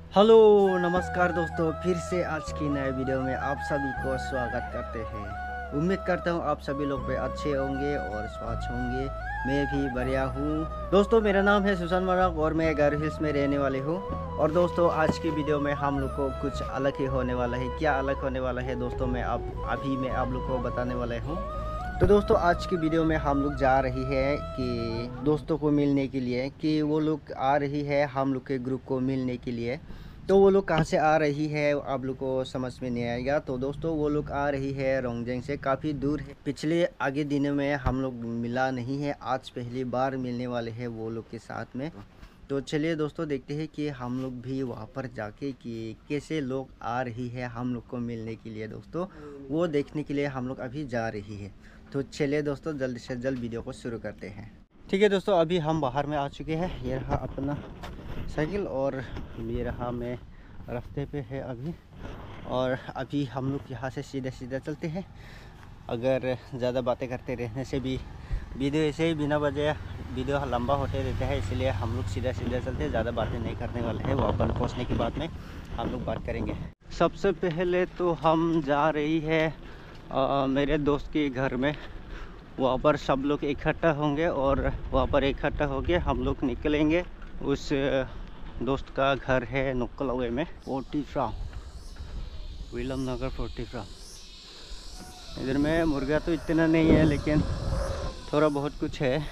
Hello नमस्कार दोस्तों, फिर से आज की नए वीडियो में आप सभी को स्वागत करते हैं। उम्मीद करता हूँ आप सभी लोग भी अच्छे होंगे और स्वस्थ होंगे। मैं भी बढ़िया हूँ। दोस्तों मेरा नाम है सुशांत मराक और मैं गारो हिल्स में रहने वाली हूँ। और दोस्तों आज की वीडियो में हम लोग को कुछ अलग ही होने वाला है। क्या अलग होने वाला है दोस्तों, मैं आप लोग को बताने वाला हूँ। तो दोस्तों आज की वीडियो में हम लोग जा रही है कि दोस्तों को मिलने के लिए, कि वो लोग आ रही है हम लोग के ग्रुप को मिलने के लिए। तो वो लोग कहाँ से आ रही है आप लोग को समझ में नहीं आएगा। तो दोस्तों वो लोग आ रही है रोंगजेंग से, काफ़ी दूर है। पिछले आगे दिनों में हम लोग मिला नहीं है, आज पहली बार मिलने वाले हैं वो लोग के साथ में। तो चलिए दोस्तों देखते हैं कि हम लोग भी वहाँ पर जाके कि कैसे लोग आ रही है हम लोग को मिलने के लिए। दोस्तों वो देखने के लिए हम लोग अभी जा रही है। तो चलिए दोस्तों जल्द से जल्द वीडियो को शुरू करते हैं। ठीक है दोस्तों, अभी हम बाहर में आ चुके हैं। ये रहा अपना साइकिल और ये रहा मैं रास्ते पे है अभी। और अभी हम लोग यहाँ से सीधा सीधा चलते हैं। अगर ज़्यादा बातें करते रहने से भी वीडियो ऐसे ही बिना वजह वीडियो लंबा होते रहता है, इसलिए हम लोग सीधा सीधा चलते हैं। ज़्यादा बातें नहीं करने वाले हैं। वहाँ पर पहुँचने के बाद में हम लोग बात करेंगे। सबसे पहले तो हम जा रही है मेरे दोस्त के घर में। वहाँ पर सब लोग इकट्ठा होंगे और वहाँ पर इकट्ठा होके हम लोग निकलेंगे। उस दोस्त का घर है नुक्कलवे में, 40 विलम नगर 40। इधर में मुर्गा तो इतना नहीं है लेकिन थोड़ा बहुत कुछ है।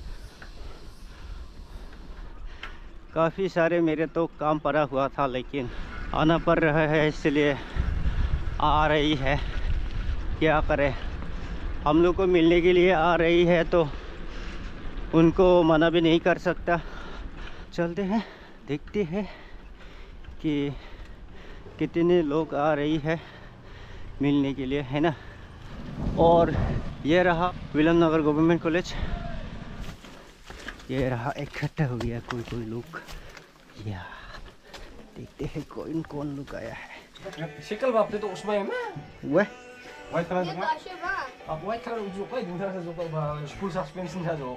काफ़ी सारे मेरे तो काम पड़ा हुआ था लेकिन आना पड़ रहा है, इसलिए आ रही है। क्या करें, हम लोग को मिलने के लिए आ रही है तो उनको मना भी नहीं कर सकता। चलते हैं, देखते हैं कि कितने लोग आ रही है मिलने के लिए, है ना। और ये रहा विलम नगर गवर्नमेंट कॉलेज। ये रहा इकट्ठा हो गया कोई लोग। या देखते हैं कौन कौन लोग आया है। 색깔 밥도 오스마이 마. 왜? 화이트 카라 좀. 아, 화이트 카라 우주 거의 등산해서 좀 봐. 풀 사스펜션 하죠.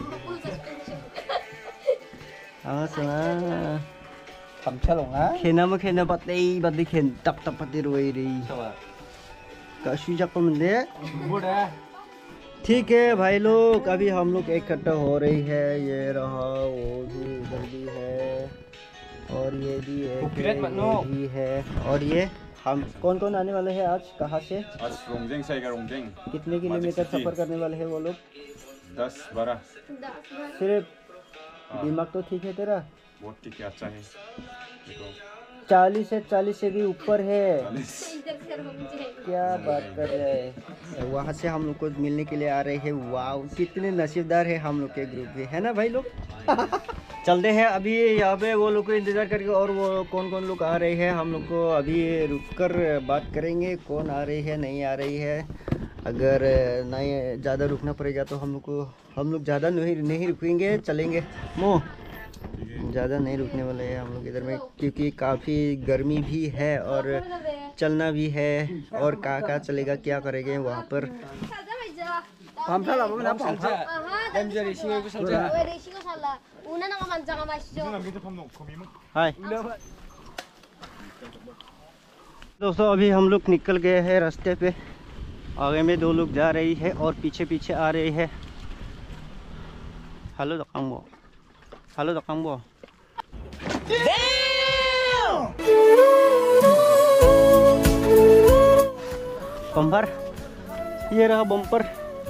알았어. 감찰롱아. खेना बत्ती खेन तप बत्ती रोई रही। काशी जाकर दे। 뭐래? ठीक है भाई लोग, अभी हम लोग इकट्ठा हो रही है। ये रहा, वो भी इधर भी है और ये भी है और ये हम कौन कौन आने वाले हैं आज, कहाँ से? आज रोंगजेंग से आएगा। रोंगजेंग कितने किलोमीटर सफ़र करने वाले हैं वो लोग? 10-12। सिर्फ दिमाग तो ठीक है तेरा? बहुत ठीक है, अच्छा है। देखो 40 से भी ऊपर है। 40। क्या बात कर रहे हैं। वहाँ से हम लोग को मिलने के लिए आ रहे हैं। वाह कितने नसीबदार है हम लोग के ग्रुप भी, है ना भाई लोग। चलते हैं अभी यहाँ पे वो लोग को इंतज़ार करके। और वो कौन कौन लोग आ रहे हैं हम लोग को अभी रुक कर बात करेंगे, कौन आ रही है नहीं आ रही है। अगर नहीं ज़्यादा रुकना पड़ेगा तो हम लोग ज़्यादा नहीं रुकेंगे, चलेंगे। ज़्यादा नहीं रुकने वाले हैं हम लोग इधर में, क्योंकि काफ़ी गर्मी भी है और चलना भी है। और कहाँ चलेगा, क्या करेंगे वहाँ पर। हाय दोस्तों, अभी हम लोग निकल गए हैं रास्ते पे। आगे में 2 लोग जा रही है और पीछे पीछे आ रही है। हेलो दकांगो, हेलो दकांगो। बम्पर, ये रहा बम्पर।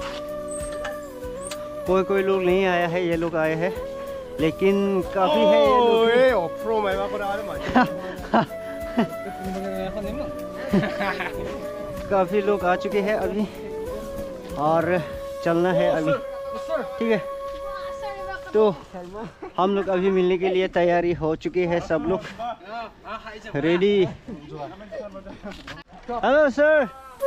कोई लोग नहीं आया है, ये लोग आए हैं लेकिन काफ़ी है ये लोग। प्रो में काफ़ी लोग आ चुके हैं अभी और चलना है अभी। ठीक है, तो हम लोग अभी मिलने के लिए तैयारी हो चुके हैं, सब लोग रेडी। Hello sir.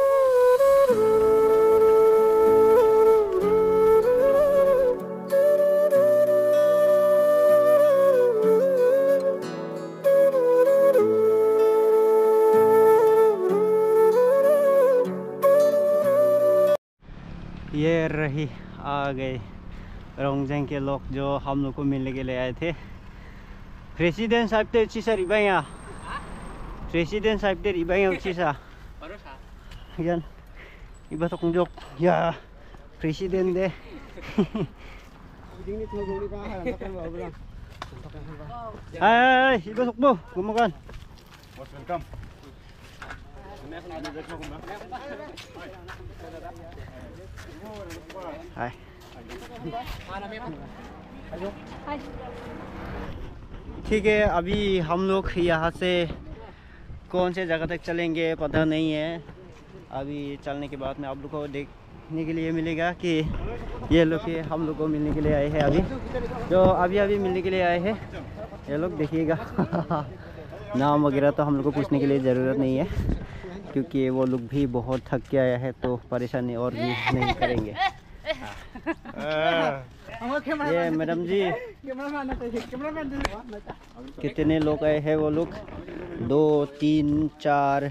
ये रही, आ गए रोंगजेंग के लोग जो हम लोग को मिलने के लिए आए थे। Presiden sahib te uchi sa ribaya. Presiden sahib te ribaya uchi sa. Yan. Iba to kung joke. Ya. Presiden de. Ay, iba tukbo. Gumakan. Most welcome. हाय ठीक है, अभी हम लोग यहाँ से कौन से जगह तक चलेंगे पता नहीं है। अभी चलने के बाद में आप लोग को देखने के लिए मिलेगा कि ये लोग हम लोग को मिलने के लिए आए हैं। अभी जो अभी मिलने के लिए आए हैं ये लोग, देखिएगा। नाम वगैरह तो हम लोग को पूछने के लिए ज़रूरत नहीं है, क्योंकि वो लोग भी बहुत थक के आया है, तो परेशानी और भी नहीं करेंगे। ये मैडम जी कितने लोग आए हैं? वो लोग 2 3 4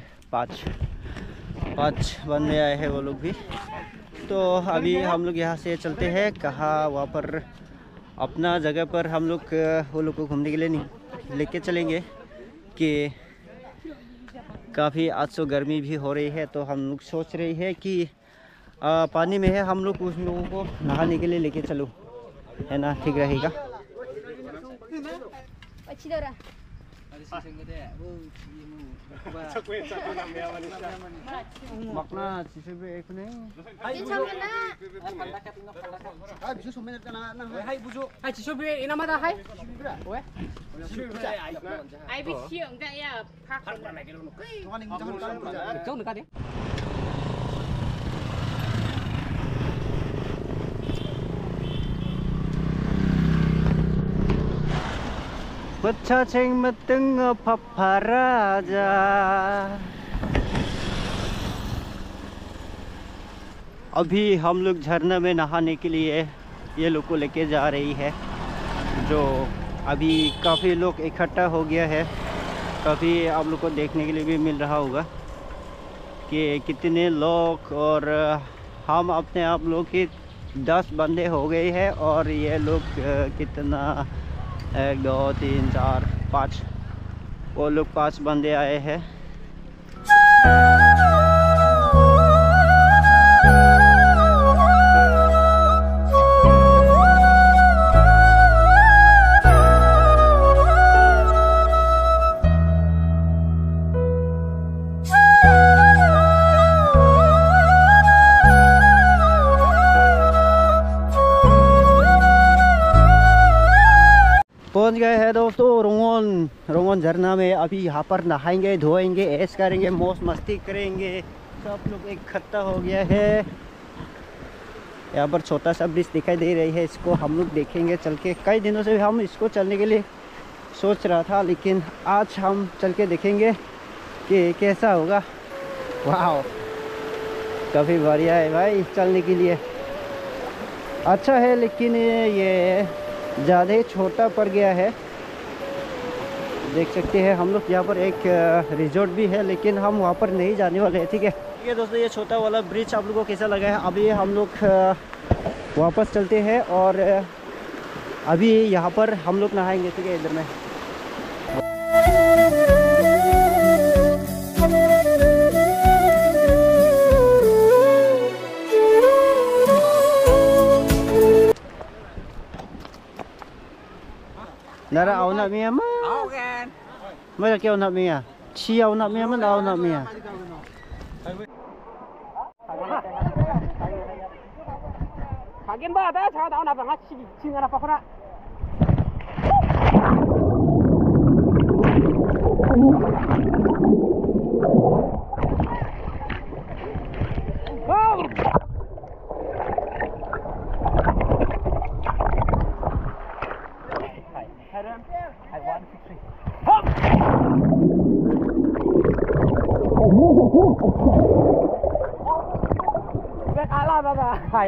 5 बंदे आए हैं वो लोग भी। तो अभी हम लोग यहाँ से चलते हैं कहाँ, वहाँ पर अपना जगह पर हम लोग वो लोग को घूमने के लिए नहीं लेके चलेंगे कि काफ़ी आज तो गर्मी भी हो रही है। तो हम लोग सोच रहे हैं कि पानी में है, हम लोग उस लोगों को नहाने के लिए लेके चलो, है ना? ठीक रहेगा। Bercacing meteng paparaja। अभी हम लोग झरना में नहाने के लिए ये लोग को लेके जा रही है। जो अभी काफ़ी लोग इकट्ठा हो गया है। काफ़ी आप लोग को देखने के लिए भी मिल रहा होगा कि कितने लोग, और हम अपने आप लोग के 10 बंदे हो गए हैं, और ये लोग कितना 1 2 3 4 5, वो लोग 5 बंदे आए हैं। पहुंच गए हैं दोस्तों रोंगन झरना में। अभी यहाँ पर नहाएंगे, धोएंगे, ऐश करेंगे, मौज मस्ती करेंगे। सब लोग इकट्ठा हो गया है। यहाँ पर छोटा सा ब्रिज दिखाई दे रही है, इसको हम लोग देखेंगे चल के। कई दिनों से हम इसको चलने के लिए सोच रहा था, लेकिन आज हम चल के देखेंगे कि कैसा होगा। वाह, काफ़ी बढ़िया है भाई चलने के लिए, अच्छा है। लेकिन ये ज़्यादा ही छोटा पड़ गया है। देख सकते हैं हम लोग यहाँ पर एक रिजॉर्ट भी है, लेकिन हम वहाँ पर नहीं जाने वाले हैं। ठीक है दोस्तों, ये छोटा वाला ब्रिज आप लोगों को कैसा लगा है? अभी हम लोग वापस चलते हैं और अभी यहाँ पर हम लोग नहाएंगे। ठीक है, इधर में Nara au nak mia mah? Au kan. Mana kau nak mia? Chi au nak mia mana au nak mia? Kagen ba dah cakap au nak bang chi chi ngana apa kena? Kalah baba. Hai.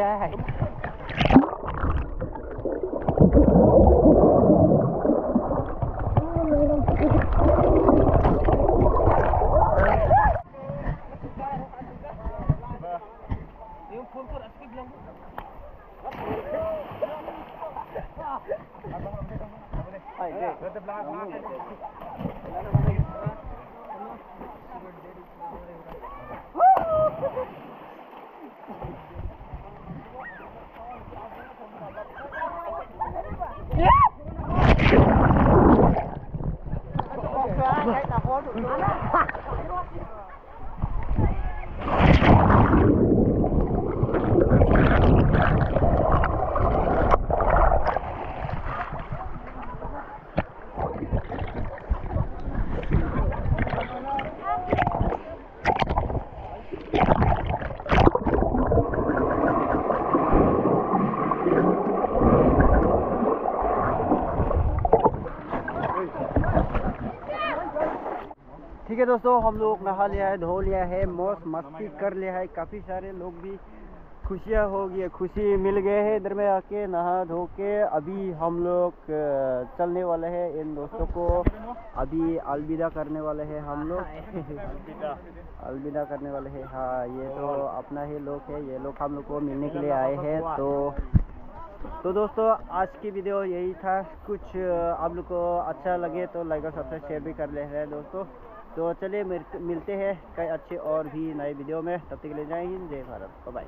ठीक है दोस्तों, हम लोग नहा लिया है, धो लिया है, मौज मस्ती कर लिया है। काफ़ी सारे लोग भी खुशियाँ हो गई, खुशी मिल गए हैं इधर में आके नहा धो के। अभी हम लोग चलने वाले हैं, इन दोस्तों को अभी अलविदा करने वाले हैं हम लोग। अलविदा करने वाले हैं। हाँ, ये तो अपना ही लोग है, ये लोग हम लोग को मिलने के लिए आए हैं। तो दोस्तों, आज की वीडियो यही था। कुछ आप लोग को अच्छा लगे तो लाइक और सब्सक्राइब शेयर भी कर ले रहे दोस्तों। तो चलिए मिलते हैं कई अच्छे और भी नए वीडियो में। तब तक के लिए जय हिंद, जय भारत, बाय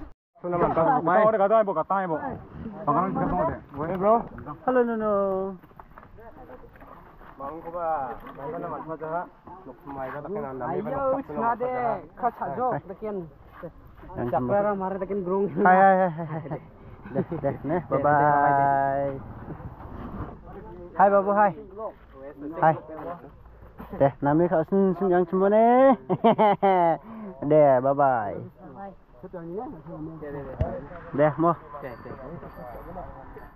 बाय। हेलो नोनो। Bye bye. Hai babu hai. Hai. Deh, nami kau sun yang cuma ne. Deh, bye bye. Deh, mau.